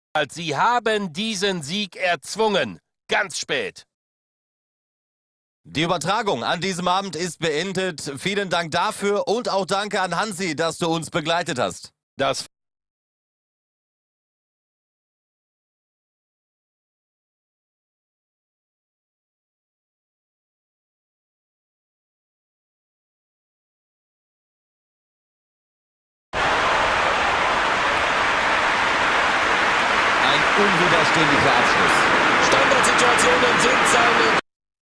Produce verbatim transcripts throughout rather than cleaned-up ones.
Sie haben diesen Sieg erzwungen. Ganz spät. Die Übertragung an diesem Abend ist beendet. Vielen Dank dafür und auch danke an Hansi, dass du uns begleitet hast. Das Ein unwiderstehlicher Abschluss. Standardsituationen sind seine...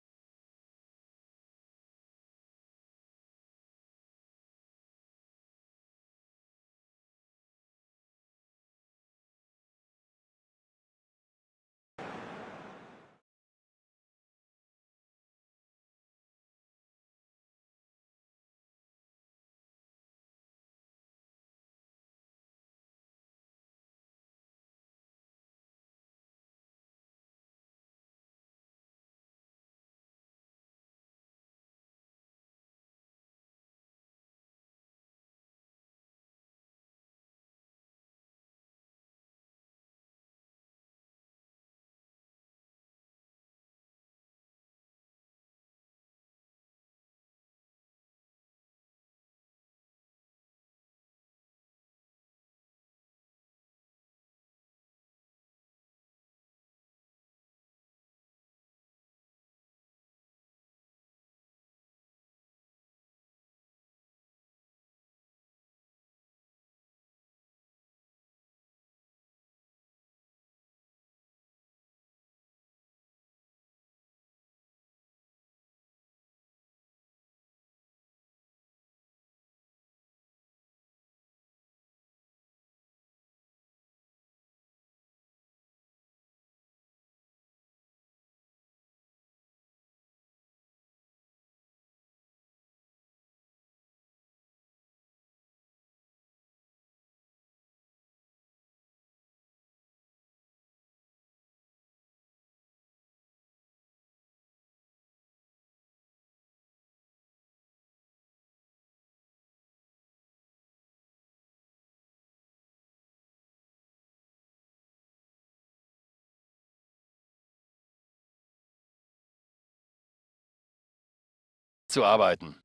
zu arbeiten.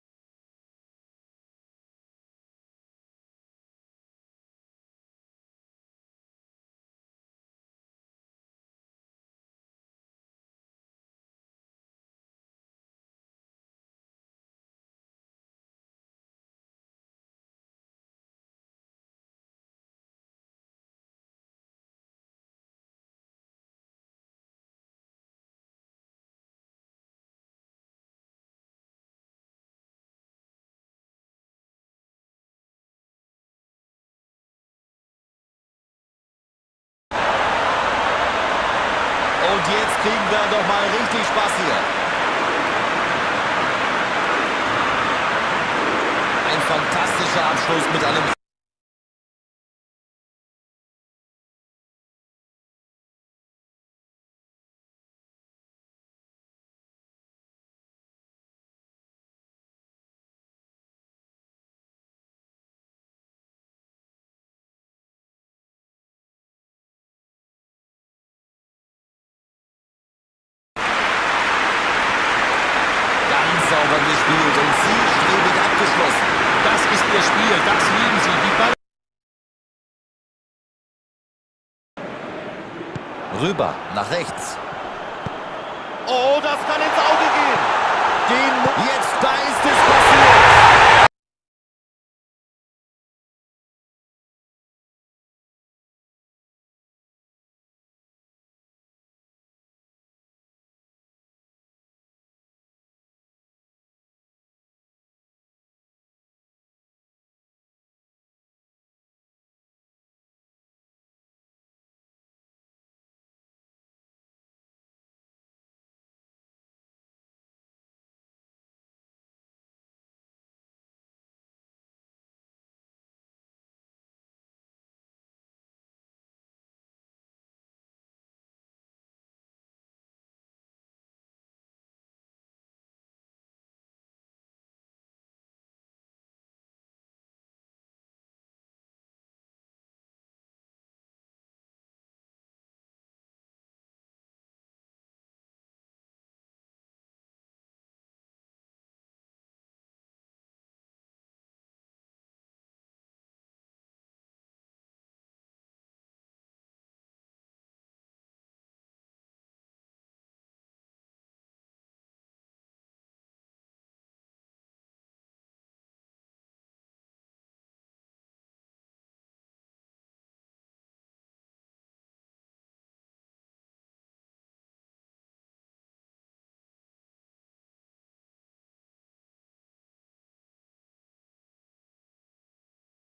Und jetzt kriegen wir doch mal richtig Spaß hier. Ein fantastischer Abschluss mit einem... sauber gespielt und zielstrebig abgeschlossen. Das ist ihr Spiel, das lieben sie. Die Ball Rüber, nach rechts. Oh, das kann ins Auge gehen. Den... Jetzt, da ist